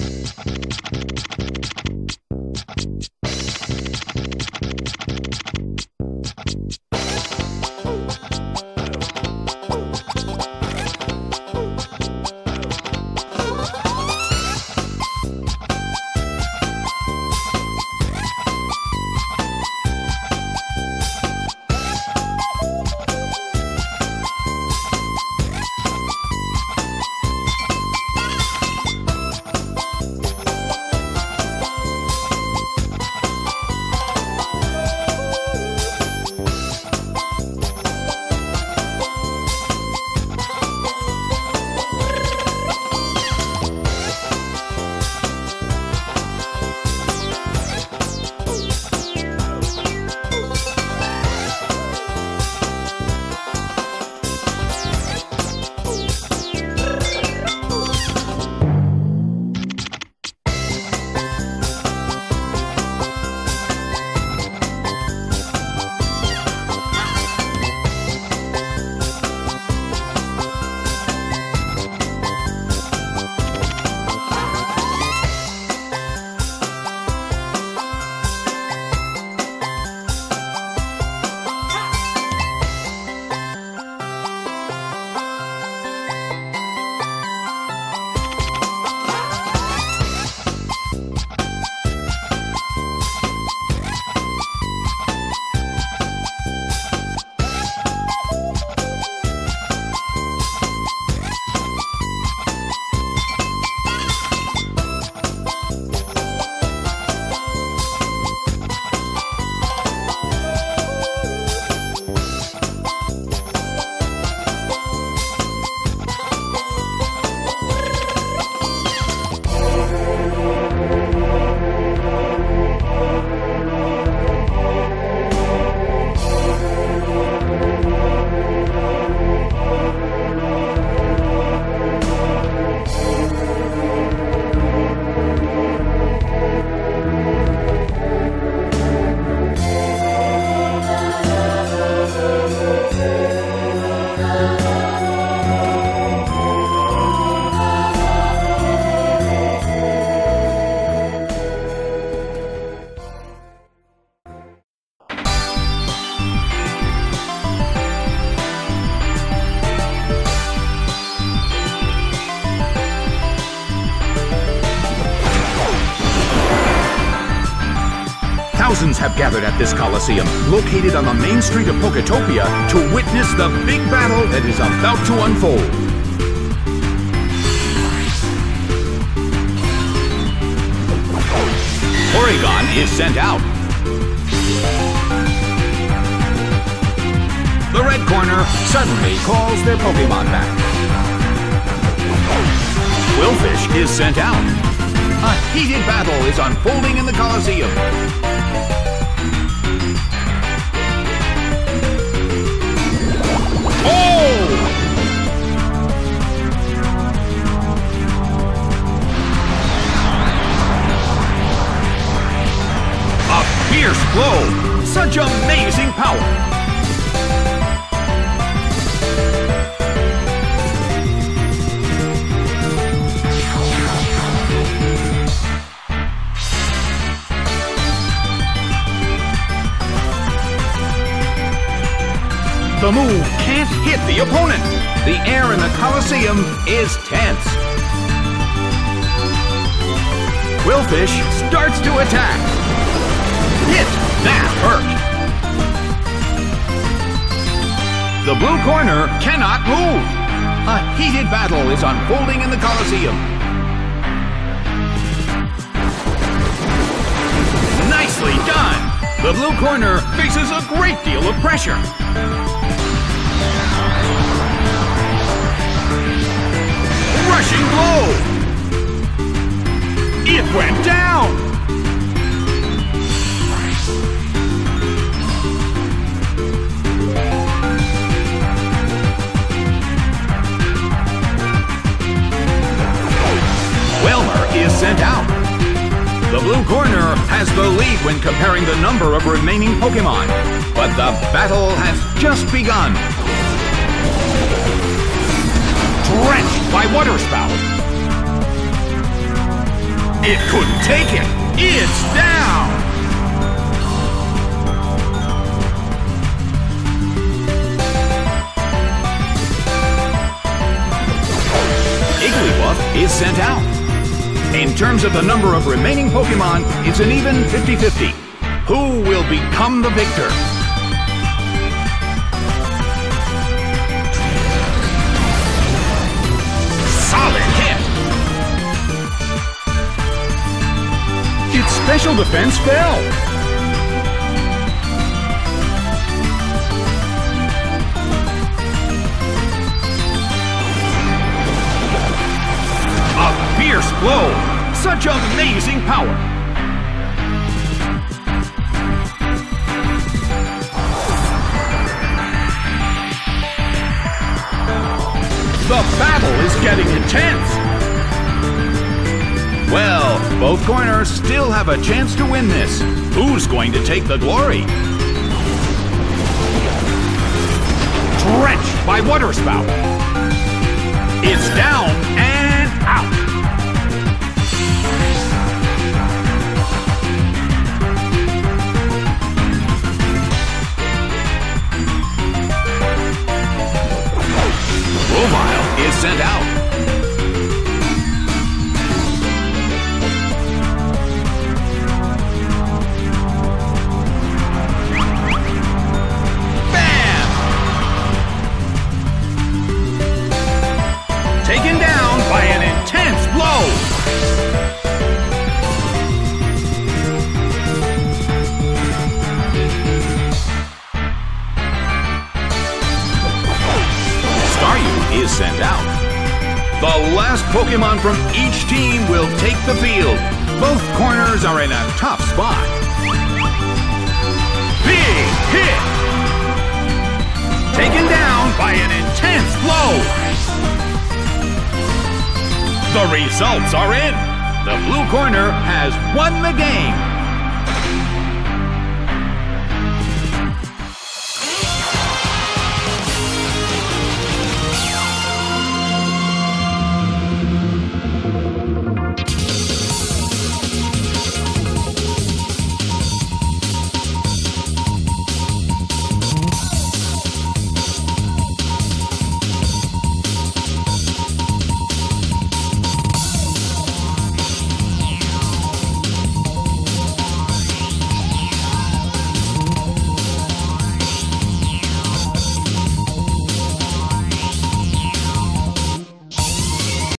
Thousands have gathered at this Coliseum, located on the main street of Poketopia, to witness the big battle that is about to unfold. Porygon is sent out. The red corner suddenly calls their Pokemon back. Qwilfish is sent out. A heated battle is unfolding in the Coliseum. Fierce blow! Such amazing power! The move can't hit the opponent! The air in the Coliseum is tense. Qwilfish starts to attack. Hit! That hurt! The blue corner cannot move! A heated battle is unfolding in the Coliseum. Nicely done! The blue corner faces a great deal of pressure. Rushing blow! It went down! Is sent out. The blue corner has the lead when comparing the number of remaining Pokemon, but the battle has just begun. Drenched by Water Spout. It couldn't take it. It's down. Igglybuff is sent out. In terms of the number of remaining Pokemon, it's an even 50-50. Who will become the victor? Solid hit! Its special defense fell. A fierce blow! Such amazing power! The battle is getting intense! Well, both corners still have a chance to win this. Who's going to take the glory? Drenched by Water Spout. It's down and out. Grovyle is sent out. Bam! Taken down by an intense blow. Staryu is sent out. The last Pokemon from each team will take the field. Both corners are in a tough spot. Big hit! Taken down by an intense blow. The results are in. The blue corner has won the game.